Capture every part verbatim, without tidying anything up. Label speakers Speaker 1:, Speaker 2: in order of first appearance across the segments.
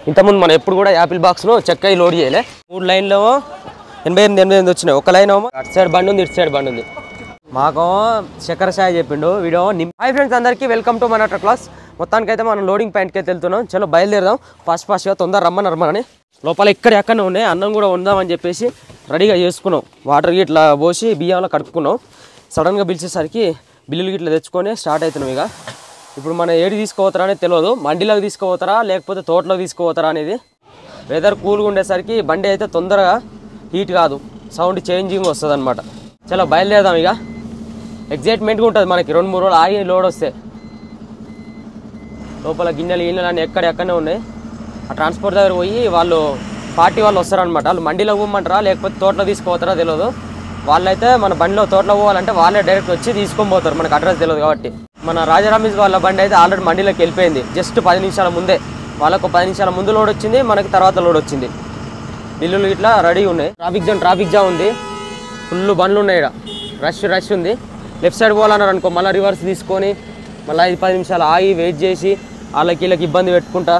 Speaker 1: ఇంతకుముందు మనం ఎప్పుడు కూడా యాపిల్ బాక్స్లో చెక్క లోడ్ చేయలే. మూడు లైన్లో ఎనభై ఎనిమిది ఎనభై ఎనిమిది వచ్చినాయి. ఒక లైన్ ఏమో అటు సైడ్ బండి ఉంది, ఇటు సైడ్ బండి ఉంది. మాకు చక్కెర సాయి చెప్పిండు వీడియో. హాయ్ ఫ్రెండ్స్, అందరికీ వెల్కమ్ టు మన క్లాస్. మొత్తానికైతే మనం లోడింగ్ పాయింట్కి అయితే వెళ్తున్నాం. చలో బయలుదేరదాం. ఫాస్ట్ ఫాస్ట్గా తొందర రమ్మని రమ్మని లోపల ఎక్కడ ఎక్కడనే ఉన్నాయి. అన్నం కూడా ఉందామని చెప్పేసి రెడీగా చేసుకున్నాం. వాటర్ గిట్లా పోసి బియ్యంలో కడుక్కున్నాం. సడన్గా పిలిచేసరికి బిల్లులు గిట్లా తెచ్చుకొని స్టార్ట్ అవుతున్నాం. ఇక ఇప్పుడు మనం ఏడి తీసుకుపోతారా అనేది తెలియదు. మండిలోకి తీసుకుపోతారా లేకపోతే తోటలోకి తీసుకుపోతారా అనేది. వెదర్ కూల్గా ఉండేసరికి బండి అయితే తొందరగా హీట్ కాదు, సౌండ్ చేంజింగ్ వస్తుంది అనమాట. చలో బయలుదేరదాం. ఇక ఎగ్జైట్మెంట్గా ఉంటుంది మనకి. రెండు మూడు రోజులు ఆగి లోడ్ వస్తే లోపల గిన్నెలు గిన్నెలు అన్నీ ఎక్కడ ఎక్కడనే ఉన్నాయి. ఆ ట్రాన్స్పోర్ట్ దగ్గర పోయి వాళ్ళు పార్టీ వాళ్ళు వస్తారనమాట. వాళ్ళు మండిలో పోమంటారా లేకపోతే తోటలో తీసుకుపోతారా తెలియదు. వాళ్ళైతే మన బండిలో తోటలో పోవాలంటే వాళ్ళే డైరెక్ట్ వచ్చి తీసుకొని పోతారు. మనకు అడ్రస్ తెలియదు కాబట్టి. మన రాజారామీస్ వాళ్ళ బండి అయితే ఆల్రెడీ మండిలోకి వెళ్ళిపోయింది. జస్ట్ పది నిమిషాల ముందే. వాళ్ళకు పది నిమిషాల ముందు లోడ్ వచ్చింది, మనకి తర్వాత లోడ్ వచ్చింది. బిల్లులు ఇట్లా రెడీ ఉన్నాయి. ట్రాఫిక్ జామ్ ట్రాఫిక్ జామ్ ఉంది. ఫుల్ బండ్లు ఉన్నాయి. ఇక్కడ రష్ రష్ ఉంది. లెఫ్ట్ సైడ్ పోవాలన్నారు అనుకో, మళ్ళీ రివర్స్ తీసుకొని మళ్ళీ ఐదు పది నిమిషాలు ఆగి వెయిట్ చేసి వాళ్ళకి వీళ్ళకి ఇబ్బంది పెట్టుకుంటా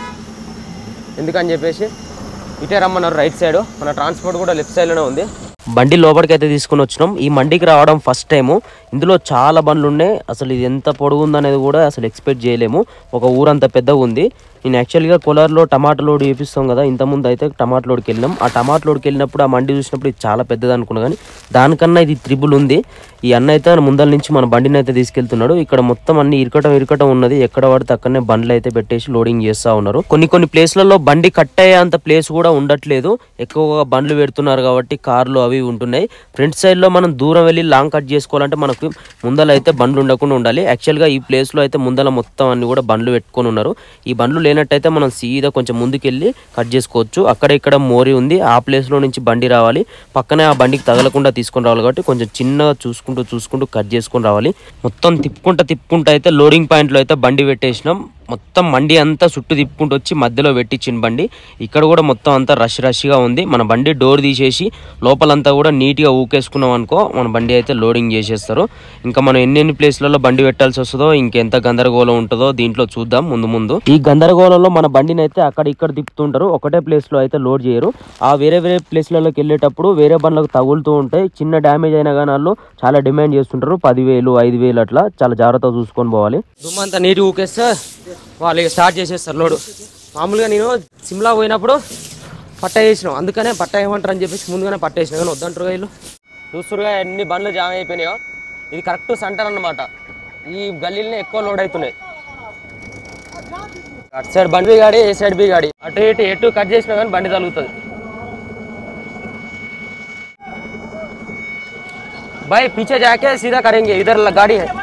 Speaker 1: ఎందుకని చెప్పేసి ఇటే రమ్మన్నారు రైట్ సైడ్. మన ట్రాన్స్పోర్ట్ కూడా లెఫ్ట్ సైడ్లోనే ఉంది. బండి లోపలికి అయితే తీసుకుని వచ్చినాం. ఈ మండికి రావడం ఫస్ట్ టైము. ఇందులో చాలా బండ్లు ఉన్నాయి. అసలు ఇది ఎంత పొడుగు ఉందనేది కూడా అసలు ఎక్స్పెక్ట్ చేయలేము. ఒక ఊరంత పెద్దగా ఉంది. నేను యాక్చువల్గా కోలార్లో టమాటా లోడ్ చూపిస్తాం కదా, ఇంతకుముందు అయితే టమాటా లోడ్కి వెళ్ళినాం. ఆ టమాటా లోడ్కి వెళ్ళినప్పుడు ఆ మండి చూసినప్పుడు ఇది చాలా పెద్దది అనుకున్నా, కానీ దానికన్నా ఇది త్రిబుల్ ఉంది. ఈ అన్న అయితే ముందల నుంచి మన బండిని అయితే తీసుకెళ్తున్నాడు. ఇక్కడ మొత్తం అన్ని ఇరకటం ఇరకటం ఉన్నది. ఎక్కడ పడితే అక్కడనే బండ్లు అయితే పెట్టేసి లోడింగ్ చేస్తూ ఉన్నారు. కొన్ని కొన్ని ప్లేస్లలో బండి కట్ అయ్యేంత ప్లేస్ కూడా ఉండట్లేదు. ఎక్కువగా బండ్లు పెడుతున్నారు కాబట్టి కార్లు అవి ఉంటున్నాయి. ఫ్రంట్ సైడ్లో మనం దూరం వెళ్ళి లాంగ్ కట్ చేసుకోవాలంటే మనకు ముందల అయితే బండ్లు ఉండకుండా ఉండాలి. యాక్చువల్గా ఈ ప్లేస్లో అయితే ముందల మొత్తం అన్ని కూడా బండ్లు పెట్టుకొని ఉన్నారు. ఈ బండ్లు లేనట్టయితే మనం సీదా కొంచెం ముందుకెళ్ళి కట్ చేసుకోవచ్చు. అక్కడ ఇక్కడ మోరీ ఉంది. ఆ ప్లేస్లో నుంచి బండి రావాలి. పక్కనే ఆ బండికి తగలకుండా తీసుకొని రావాలి కాబట్టి కొంచెం చిన్నగా చూసుకుంటూ చూసుకుంటూ కట్ చేసుకొని రావాలి. మొత్తం తిప్పుకుంటా తిప్పుకుంటూ అయితే లోడింగ్ పాయింట్లో అయితే బండి పెట్టేసినాం. మొత్తం మండి అంతా చుట్టూ తిప్పుకుంటూ వచ్చి మధ్యలో పెట్టించిన బండి. ఇక్కడ కూడా మొత్తం అంతా రష్ రష్గా ఉంది. మన బండి డోర్ తీసేసి లోపలంతా కూడా నీట్గా ఊకేసుకున్నాం అనుకో, మన బండి అయితే లోడింగ్ చేసేస్తారు. ఇంకా మనం ఎన్నెన్ని ప్లేస్లలో బండి పెట్టాల్సి వస్తుందో, ఇంకెంత గందరగోళం ఉంటుందో దీంట్లో చూద్దాం ముందు ముందు. ఈ గందరగోళంలో మన బండిని అయితే అక్కడ ఇక్కడ తిప్పుతుంటారు. ఒకటే ప్లేస్లో అయితే లోడ్ చేయరు. ఆ వేరే వేరే ప్లేస్లలోకి వెళ్ళేటప్పుడు వేరే బండ్లకు తగులుతూ ఉంటాయి. చిన్న డ్యామేజ్ అయినా కానీ వాళ్ళు చాలా డిమాండ్ చేస్తుంటారు. పదివేలు ఐదు వేలు అట్లా. చాలా జాగ్రత్తగా చూసుకొని పోవాలి. దుమ్మంతా నీట్గా ఊకేస్తే వాళ్ళు స్టార్ట్ చేసేస్తారు లోడు. మామూలుగా నేను సిమ్లా పోయినప్పుడు పట్ట వేసినాం, అందుకనే పట్ట ఏమంటారు అని చెప్పేసి ముందుగానే పట్ట వేసినా, కానీ వద్దంటారు వీళ్ళు. చూస్తురుగా ఎన్ని బండ్లు జామ్ అయిపోయినాయో. ఇది కరెక్ట్ సెంటర్ అన్నమాట. ఈ గల్లీలనే ఎక్కువ లోడ్ అవుతున్నాయి. అటు సైడ్ బండి గాడి, ఏ సైడ్ బి గాడి, అటు ఇటు ఎటు కట్ చేసినా కానీ బండి తగులుతుంది. भाई पीछे जाके सीधा करेंगे, इधर गाड़ी है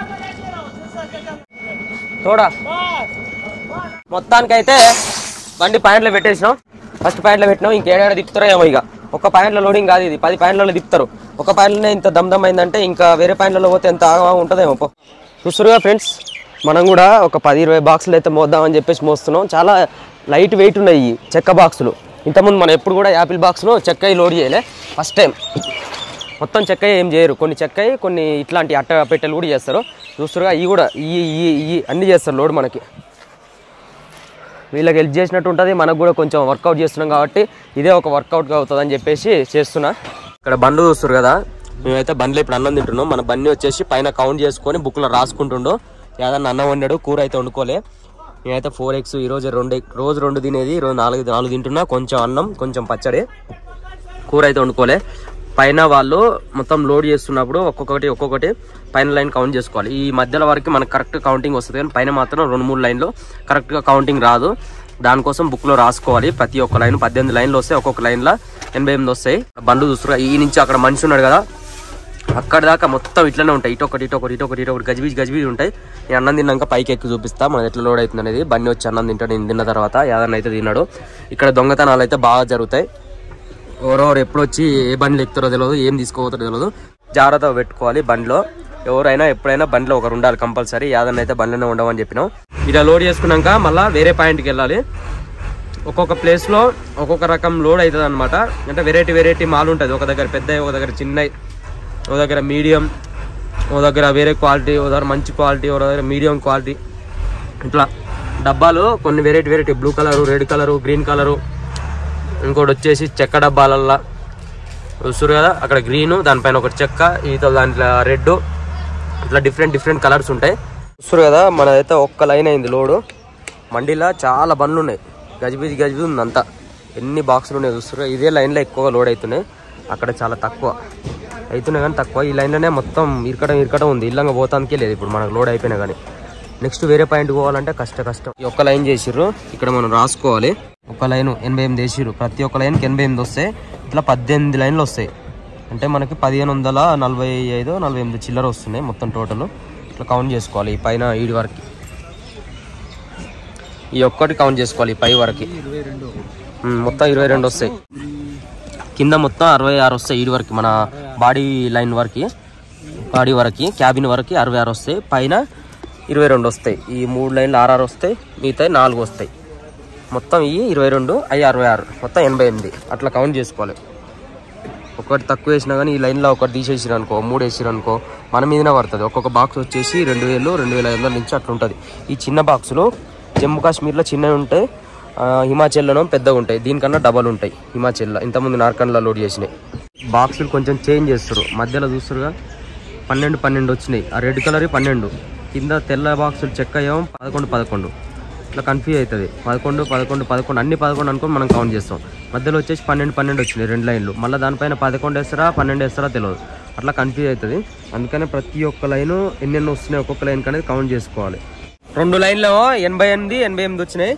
Speaker 1: थोड़ा. మొత్తానికైతే బండి పాయింట్లో పెట్టేసినాం. ఫస్ట్ పాయింట్లో పెట్టినాం. ఇంకేడాడ తిప్పుతారో ఏమో. ఇక ఒక పాయింట్లో లోడింగ్ కాదు ఇది, పది పాయింట్లలో తిప్పుతారు. ఒక పాయింట్లోనే ఇంత దమ్దమ్ అయిందంటే ఇంకా వేరే పాయింట్లలో పోతే ఎంత ఆగా ఉంటుందేమో. చూస్తురుగా ఫ్రెండ్స్, మనం కూడా ఒక పది ఇరవై బాక్సులు అయితే మోద్దామని చెప్పేసి మోస్తున్నాం. చాలా లైట్ వెయిట్ ఉన్నాయి ఈ చెక్క బాక్సులు. ఇంతకుముందు మనం ఎప్పుడు కూడా యాపిల్ బాక్స్లో చెక్క లోడ్ చేయలే, ఫస్ట్ టైం. మొత్తం చెక్కయ్య ఏం చేయరు. కొన్ని చెక్కయ్య కొన్ని ఇట్లాంటి అట్ట పెట్టెలు కూడా చేస్తారు. చూస్తురుగా ఇవి కూడా ఈ ఈ అన్నీ చేస్తారు లోడ్. మనకి వీళ్ళకి హెల్ప్ చేసినట్టు ఉంటుంది, మనకు కూడా కొంచెం వర్కౌట్ చేస్తున్నాం కాబట్టి ఇదే ఒక వర్కౌట్గా అవుతుంది అని చెప్పేసి చేస్తున్నా. ఇక్కడ బండ్లు చూస్తారు కదా, మేమైతే బండ్లు ఇప్పుడు అన్నం తింటున్నాం. మన బండి వచ్చేసి పైన కౌంట్ చేసుకొని బుక్లో రాసుకుంటుండో. ఏదన్నా అన్నం వండాడు, కూర అయితే వండుకోలే. నేనైతే ఫోర్ ఎగ్స్ ఈరోజు రెండు రోజు రెండు తినేది, ఈరోజు నాలుగు నాలుగు తింటున్నా. కొంచెం అన్నం కొంచెం పచ్చడి, కూర అయితే వండుకోలే. పైన వాళ్ళు మొత్తం లోడ్ చేస్తున్నప్పుడు ఒక్కొక్కటి ఒక్కొక్కటి పైన లైన్ కౌంట్ చేసుకోవాలి. ఈ మధ్యలో వరకు మనకు కరెక్ట్ కౌంటింగ్ వస్తుంది, కానీ పైన మాత్రం రెండు మూడు లైన్లు కరెక్ట్గా కౌంటింగ్ రాదు. దానికోసం బుక్లో రాసుకోవాలి. ప్రతి ఒక్క లైన్ పద్దెనిమిది లైన్లు వస్తాయి. ఒక్కొక్క లైన్లో ఎనభై ఎనిమిది వస్తాయి. బండ్లు చూస్తున్నారు. ఈ నుంచి అక్కడ మనిషి ఉన్నాడు కదా, అక్కడ దాకా మొత్తం ఇట్లనే ఉంటాయి. ఇటొకటి ఇటొకటి ఇటొకటి ఇటొకటి గజిబిజి గజిబిజి ఉంటాయి. నేను అన్నం తిన్నాక పైకి ఎక్కి చూపిస్తా మనది ఎట్లా లోడ్ అవుతుంది అనేది. బండి వచ్చి అన్నం తింటాడు. నేను తిన్న తర్వాత యాదన్న అయితే తిన్నాడు. ఇక్కడ దొంగతనాలు అయితే బాగా జరుగుతాయి. ఎవరెవరు ఎప్పుడు వచ్చి ఏ బండ్లు ఎక్కుతారో తెలియదు, ఏం తీసుకోపోతారో తెలియదు. జాగ్రత్తగా పెట్టుకోవాలి బండిలో. ఎవరైనా ఎప్పుడైనా బండిలో ఒకరు ఉండాలి కంపల్సరీ. యాదన్న అయితే బండిలోనే ఉండమని చెప్పినాం. ఇలా లోడ్ చేసుకున్నాక మళ్ళీ వేరే పాయింట్కి వెళ్ళాలి. ఒక్కొక్క ప్లేస్లో ఒక్కొక్క రకం లోడ్ అవుతుంది అనమాట. అంటే వెరైటీ వెరైటీ మాల్ ఉంటుంది. ఒక దగ్గర పెద్దవి, ఒక దగ్గర చిన్నవి, ఒక దగ్గర మీడియం, ఒక దగ్గర వేరే క్వాలిటీ, ఒక దగ్గర మంచి క్వాలిటీ, ఒక దగ్గర మీడియం క్వాలిటీ, ఇట్లా డబ్బాలు కొన్ని variety variety blue colour, red colour, green colour, ఇంకోటి వచ్చేసి చెక్క డబ్బాలల్లా చూస్తారు కదా, అక్కడ గ్రీను, దానిపైన ఒకటి చెక్క, ఈత దాంట్లో రెడ్, ఇట్లా డిఫరెంట్ డిఫరెంట్ కలర్స్ ఉంటాయి. చూస్తారు కదా, మనదైతే ఒక్క లైన్ అయింది లోడు. మండీలో చాలా బండ్లు ఉన్నాయి, గజిబిజి గజిబిజి ఉంది అంతా. ఎన్ని బాక్సులు ఉన్నాయి చూస్తారు. ఇదే లైన్లో ఎక్కువగా లోడ్ అవుతున్నాయి, అక్కడ చాలా తక్కువ అవుతున్నాయి కానీ తక్కువ. ఈ లైన్లోనే మొత్తం ఇరకడం ఇరకడం ఉంది, ఇల్లంగా పోతానికే లేదు ఇప్పుడు మనకు లోడ్ అయిపోయినా కానీ. నెక్స్ట్ వేరే పాయింట్ పోవాలంటే కష్ట కష్టం. ఈ ఒక్క లైన్ చేసిర్రు, ఇక్కడ మనం రాసుకోవాలి. ఒక లైన్ ఎనభై ఎనిమిది వేసిర్రు, ప్రతి ఒక్క లైన్కి ఎనభై ఎనిమిది వస్తాయి. ఇట్లా పద్దెనిమిది లైన్లు వస్తాయి, అంటే మనకి పదిహేను వందల నలభై ఐదు నలభై ఎనిమిది చిల్లర వస్తున్నాయి మొత్తం టోటల్. ఇట్లా కౌంట్ చేసుకోవాలి. ఈ పైన ఈడి వరకు ఈ ఒక్కటి కౌంట్ చేసుకోవాలి. ఈ పై వరకు మొత్తం ఇరవై రెండు వస్తాయి, కింద మొత్తం అరవై ఆరు వస్తాయి. ఈడి వరకు మన బాడీ లైన్ వరకు, బాడీ వరకు క్యాబిన్ వరకు అరవై ఆరు వస్తాయి, పైన ఇరవై రెండు వస్తాయి. ఈ మూడు లైన్లు ఆరు వస్తాయి, మిగతా నాలుగు వస్తాయి. మొత్తం ఈ ఇరవై రెండు అవి అరవై ఆరు, మొత్తం ఎనభై ఎనిమిది. అట్లా కౌంట్ చేసుకోవాలి. ఒకటి తక్కువ వేసినా కానీ ఈ లైన్లో ఒకటి తీసేసిరు అనుకో, మూడు వేసిరు అనుకో, మన మీదనే పడుతుంది. ఒక్కొక్క బాక్స్ వచ్చేసి రెండు వేలు రెండు వేల ఐదు వందల నుంచి అట్లా ఉంటుంది. ఈ చిన్న బాక్సులు జమ్మూ కాశ్మీర్లో చిన్నవి ఉంటాయి, హిమాచల్లో పెద్దగా ఉంటాయి, దీనికన్నా డబల్ ఉంటాయి హిమాచల్లో. ఇంతకుముందు నార్కన్లో లోడ్ చేసినాయి. బాక్సులు కొంచెం చేంజ్ చేస్తారు, మధ్యలో చూస్తారుగా పన్నెండు పన్నెండు వచ్చినాయి. ఆ రెడ్ కలర్ పన్నెండు, కింద తెల్ల బాక్సులు చెక్క ఏమో పదకొండు పదకొండు. ఇట్లా కన్ఫ్యూజ్ అవుతుంది. పదకొండు పదకొండు పదకొండు అన్ని పదకొండు అనుకుని మనం కౌంట్ చేస్తాం. మధ్యలో వచ్చేసి పన్నెండు పన్నెండు వచ్చినాయి రెండు లైన్లు. మళ్ళీ దానిపైన పదకొండు వేస్తారా పన్నెండు వేస్తారా తెలియదు, అట్లా కన్ఫ్యూజ్ అవుతుంది. అందుకనే ప్రతి ఒక్క లైను ఎన్నెన్ని వస్తున్నాయి ఒక్కొక్క లైన్ అనేది కౌంట్ చేసుకోవాలి. రెండు లైన్లో ఎనభై ఎనిమిది ఎనభై ఎనిమిది వచ్చినాయి.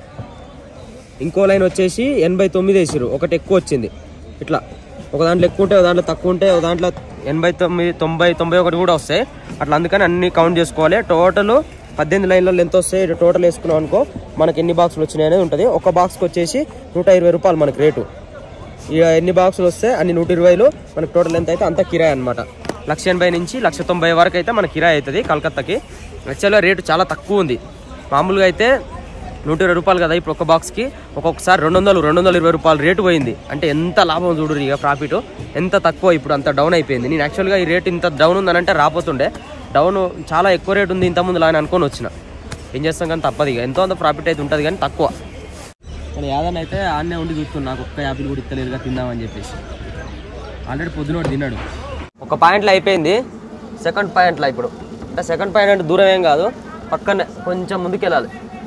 Speaker 1: ఇంకో లైన్ వచ్చేసి ఎనభై తొమ్మిది వేసారు, ఒకటి ఎక్కువ వచ్చింది. ఇట్లా ఒక దాంట్లో ఎక్కువ ఉంటే ఒక దాంట్లో తక్కువ ఉంటే ఒక దాంట్లో ఎనభై తొమ్మిది తొంభై తొంభై ఒకటి కూడా వస్తాయి. అట్లా అందుకని అన్ని కౌంట్ చేసుకోవాలి. టోటల్ పద్దెనిమిది లైన్లలో ఎంత వస్తాయి టోటల్ వేసుకున్నాం అనుకో, మనకి ఎన్ని బాక్సులు వచ్చినాయి అనేది ఉంటుంది. ఒక బాక్స్కి వచ్చేసి నూట ఇరవై రూపాయలు మనకి రేటు. ఇక ఎన్ని బాక్సులు వస్తే అన్ని నూట ఇరవైలు మనకి టోటల్ ఎంత అయితే అంత కిరాయి అనమాట. లక్ష ఎనభై నుంచి లక్ష తొంభై వరకు అయితే మన కిరాయి అవుతుంది కలకత్తాకి. యాక్చువల్గా రేటు చాలా తక్కువ ఉంది. మామూలుగా అయితే నూట ఇరవై రూపాయలు కదా, ఇప్పుడు ఒక బాక్స్కి ఒక్కొక్కసారి రెండు వందలు రెండు వందల ఇరవై రూపాయలు రేటు పోయింది. అంటే ఎంత లాభం చూడరు, ఇక ప్రాఫిట్ ఎంత తక్కువ, ఇప్పుడు అంత డౌన్ అయిపోయింది. నేను యాక్చువల్గా ఈ రేటు ఇంత డౌన్ ఉందనంటే రాపోతుండే, డౌన్ చాలా ఎక్కువ రేటు ఉంది ఇంతకుముందు అని అనుకొని వచ్చిన. ఏం చేస్తాం కానీ తప్పదు, ఇక ఎంతో అంత ప్రాఫిట్ అయితే ఉంటుంది కానీ తక్కువ. కానీ యాదన్ అయితే ఆడనే ఉండి చూస్తున్నాను, నాకు ఒక్క యాపిల్ కూడా ఇస్తలేరుగా తిందామని చెప్పేసి. ఆల్రెడీ పొద్దున తిన్నాడు. ఒక పాయింట్లో అయిపోయింది, సెకండ్ పాయింట్లో ఇప్పుడు. అంటే సెకండ్ పాయింట్ అంటే దూరం ఏం కాదు, పక్కనే కొంచెం ముందుకు వెళ్ళాలి.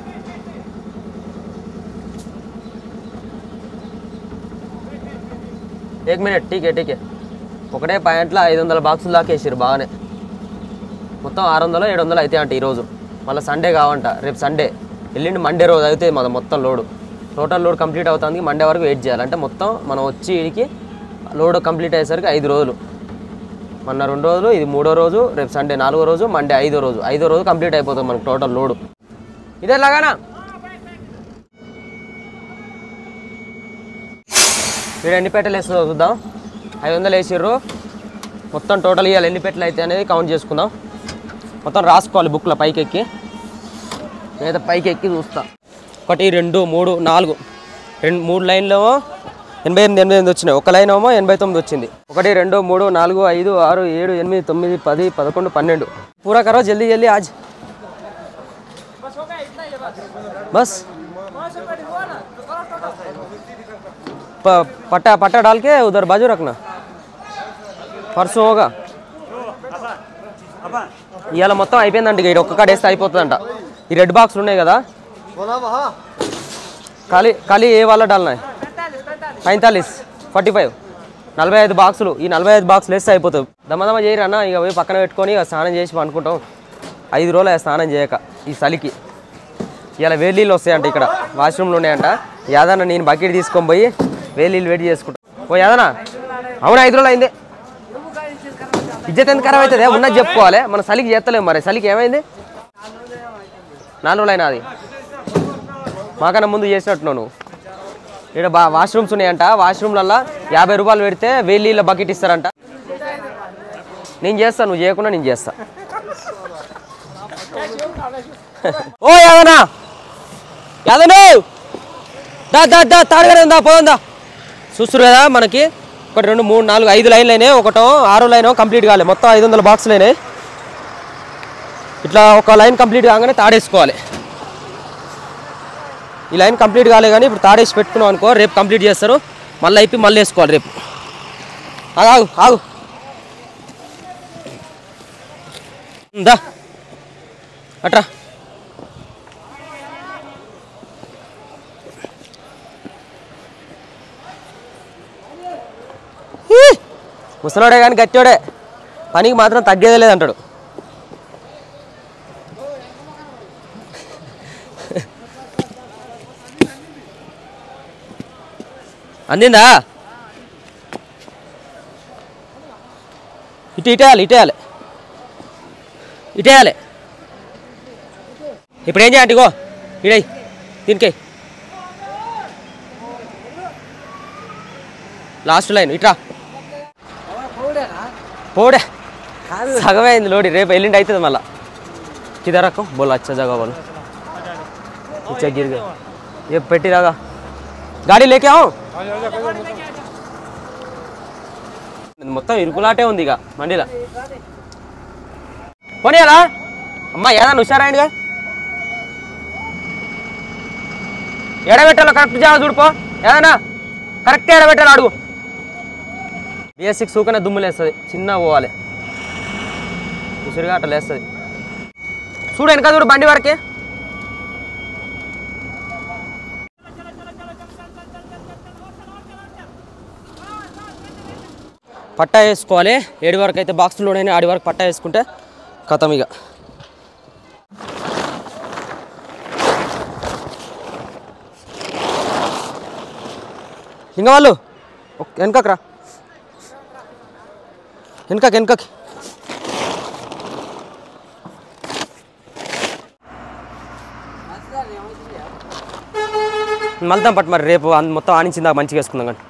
Speaker 1: एक मिनट ठीक है ठीक है ఒకటే పాయింట్లో ఐదు వందల బాక్సులు దాకా వేసారు బాగానే. మొత్తం ఆరు వందలు ఏడు వందలు అయితే అంటే ఈరోజు మళ్ళీ సండే కావంట, రేపు సండే వెళ్ళిండి మండే రోజు అయితే మన మొత్తం లోడు టోటల్ లోడ్ కంప్లీట్ అవుతుంది. మండే వరకు వెయిట్ చేయాలి. అంటే మొత్తం మనం వచ్చి వీడికి లోడ్ కంప్లీట్ అయ్యేసరికి ఐదు రోజులు. మొన్న రెండు రోజులు, ఇది మూడో రోజు, రేపు సండే నాలుగో రోజు, మండే ఐదో రోజు. ఐదో రోజు కంప్లీట్ అయిపోతుంది మనకు టోటల్ లోడు. ఇదే లాగానా వీడు ఎన్ని పెట్టెలు వేస్తుందో చూద్దాం. ఐదు వందలు వేసిర్రు మొత్తం టోటల్ ఇవ్వాలి. ఎన్ని పెట్టెలు అయితే అనేది కౌంట్ చేసుకుందాం. మొత్తం రాసుకోవాలి బుక్లో పైకి ఎక్కి. నేనైతే పైకి ఎక్కి చూస్తా. ఒకటి రెండు మూడు నాలుగు రెండు మూడు లైన్లో ఎనభై ఎనిమిది ఎనభై ఎనిమిది వచ్చినాయి. ఒక లైన్ ఏమో ఎనభై తొమ్మిది వచ్చింది. ఒకటి రెండు మూడు నాలుగు ఐదు ఆరు ఏడు ఎనిమిది తొమ్మిది పది పదకొండు పన్నెండు. పూరా కరో జల్దీ జల్దీ ఆజ్ బస్. पट्टा पट्टा डाल के उधर बाजू रखना, परसों होगा. ఇవాళ మొత్తం అయిపోయిందంట. ఇక ఒక్క కాడ వేస్తే అయిపోతుందంట. ఈ రెడ్ బాక్స్ ఉన్నాయి కదా, ఖాళీ ఖాళీ ఏ వాళ్ళ డాల్నా पैंतालीस ఫార్టీ ఫైవ్ నలభై ఐదు బాక్సులు. ఈ నలభై ఐదు బాక్సులు వేస్తే అయిపోతుంది. దమ్మదమ్మ చేయరన్నా, ఇక పోయి పక్కన పెట్టుకొని ఇక స్నానం చేసి అనుకుంటాం. ఐదు రోజులు స్నానం చేయక ఈ చలికి. ఇలా వేడి నీళ్ళు వస్తాయంట, ఇక్కడ వాష్రూమ్లు ఉన్నాయంట. యాదన్న నేను బకెట్ తీసుకొని పోయి వేడి నీళ్ళు వేడి చేసుకుంటాం. ఓ యాదనా, అవునా ఐదు రోజులు అయింది. ఇజ్జత్ ఎంత ఖరాబ్ అవుతుంది, ఉన్నది చెప్పుకోవాలి. మన చలికి చేస్తలేము. మరి చలికి ఏమైంది? నాలుగు రోజులు అయినా అది మాకన్నా ముందు చేసినట్టున్నావు నువ్వు. ఇక్కడ బా వాష్రూమ్స్ ఉన్నాయంట. వాష్రూమ్లల్లో యాభై రూపాయలు పెడితే వేడి నీళ్ళ బకెట్ ఇస్తారంట. నేను చేస్తాను, నువ్వు చేయకుండా నేను చేస్తా. ఓ యాదనా, యాదను దా దా దా తాడుగా పోదా. చూస్తారు కదా మనకి ఒకటి రెండు మూడు నాలుగు ఐదు లైన్లు అయినాయి. ఒకటో ఆరో లైన్ కంప్లీట్ కావాలి. మొత్తం ఐదు వందల బాక్సులు అయినాయి. ఇట్లా ఒక లైన్ కంప్లీట్ కాగానే తాడేసుకోవాలి. ఈ లైన్ కంప్లీట్ కాలే కానీ ఇప్పుడు తాడేసి పెట్టుకున్నాం అనుకో రేపు కంప్లీట్ చేస్తారు మళ్ళీ అయిపోయి మళ్ళీ వేసుకోవాలి రేపు ఆగు ఆగు దా అట్రా ముసలోడే కానీ గట్టోడే పనికి మాత్రం తగ్గేదే లేదంటాడు అందిందా ఇటు ఇటేయాలి ఇటేయాలి ఇటేయాలి ఇప్పుడు ఏం చేయండి ఇగో ఇడై దీనికై లాస్ట్ లైన్ ఇట్రా పోడే సగమే అయింది లోడి రేపు ఎల్లుండి అవుతుంది మళ్ళా కిదరకు బోల్ అచ్చా జగా బోల్ ఇచ్చా గిర్ గయా ये पेटी लगा गाड़ी लेके आओ మొత్తం ఇరుకులాటే ఉంది ఇక మండిలా పోనీయాలా అమ్మా ఏదన్నా హుషారాయండిగా ఎడబెట్టాలో కరెక్ట్ జాగా చూడుకో ఏదన్నా కరెక్ట్ ఎడబెట్టాలి అడుగు బిఎస్సికి సూకనే దుమ్ములు వేస్తుంది చిన్న పోవాలి ఉసిరిగా అట్లా వేస్తుంది చూడు వెనక చూడు బండి వరకే పట్టా వేసుకోవాలి ఏడు వరకు అయితే బాక్స్లోనే ఆడి వరకు పట్టా వేసుకుంటే కథం ఇక ఇంకా వాళ్ళు వెనకరా వెనకకి వెనకకి మళ్తాం పట్టు మరి రేపు మొత్తం ఆనించిందా మంచిగా వేసుకుందాం కానీ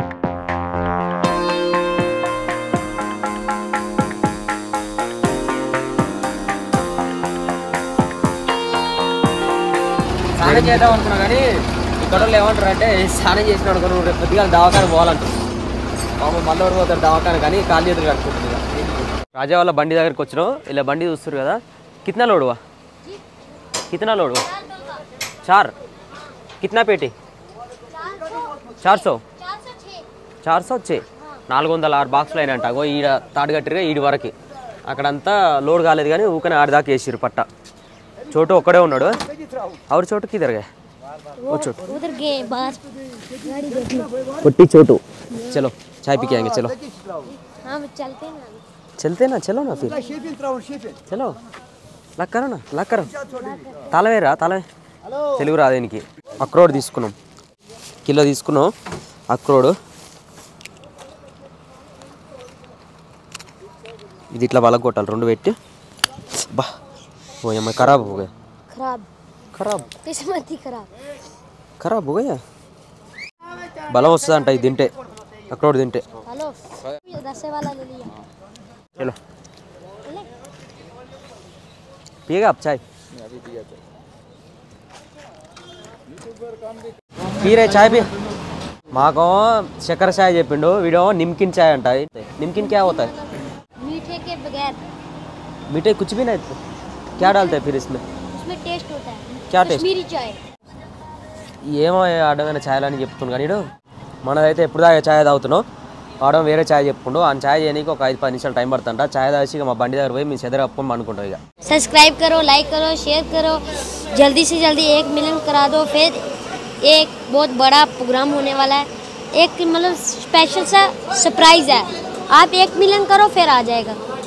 Speaker 1: స్నానం చేద్దాం అనుకున్నా కానీ ఇక్కడ వాళ్ళు ఏమంటారు అంటే స్నానం చేసిన అనుకో నువ్వు రేపు కొద్దిగా దవాఖాన పోవాలంటారు మామూలు మళ్ళీ ఎవరు పోతారు దవాఖాన కానీ కాలు చేతులు కట్టుకుంటుంది రాజా వాళ్ళ బండి దగ్గరికి వచ్చినావు ఇలా బండి చూస్తారు కదా కిतना లోడువా कितना लोडवा चार कितना पेटी चार सौ चार सौ छः నాలుగు వందల ఆరు బాక్సులు అయినంట అగో ఈడ తాడుగట్టిగా ఈడి వరకు అక్కడంతా లోడ్ కాలేదు కానీ ఊకనే ఆడిదాకా వేసిరు పట్ట చోటు ఒక్కడే ఉన్నాడు और छोटू किधर गए वो छोटू उधर गए बाहर गाड़ी देखने पुट्टी छोटू चलो चाय पी के आएंगे चलो हां चलते हैं ना चलते ना चलो ना फिर चलो लग करो ना लग करो तालवे रा तालवे తెలుగు రాదు దీనికి అక్రోడ్ తీసుకున్నాం కిలో తీసుకున్నాం అక్రోడ్ ఇది ఇట్లా బలగ కొట్టాలి రెండు పెట్టి బా वो ये मैं खराब हो गया
Speaker 2: खराब
Speaker 1: खराब
Speaker 2: किस्मत ही खराब
Speaker 1: खराब हो गया बलम वस्तुదంట ఇది తింటే అక్రోడ్ తింటే
Speaker 2: हेलो दस वाला ले लिया
Speaker 1: चलो पिएगा आप चाय अभी पिया चाय पी रहे चाय भी మాకో చక్కెర చాయ్ చెప్పిండు వీడియో నిమ్కిన్ చాయ్ అంట నిమ్కిన్ क्या होता है
Speaker 2: मीठे के बगैर
Speaker 1: मीठे कुछ भी नहीं क्या डालते हैं फिर इसमें
Speaker 2: उसमें टेस्ट होता है
Speaker 1: क्या टेस्ट
Speaker 2: कश्मीरी चाय
Speaker 1: ఏమో అడగని ఛాయలు అని చెప్తున్నాను కానీ మనదైతే ఎప్పుడు దాకా ఛాయ్ తాగుతున్నావు వాడడం వేరే ఛాయ్ చెప్పుకుంటూ ఆ ఛాయ్ చేయడానికి ఒక ఐదు పది నిమిషాలు టైం పడుతుంట ఛాయ్ తాగి ఇక మా బండి దగ్గర పోయి మేము చెదర కప్పుకొని అనుకుంటాం ఇక
Speaker 2: सब्सक्राइब करो लाइक करो शेयर करो जल्दी से जल्दी एक मिलियन करा दो फिर एक बहुत बड़ा प्रोग्राम होने वाला है एक मतलब स्पेशल सा सरप्राइज़ है आप एक मिलियन करो फिर आ जाएगा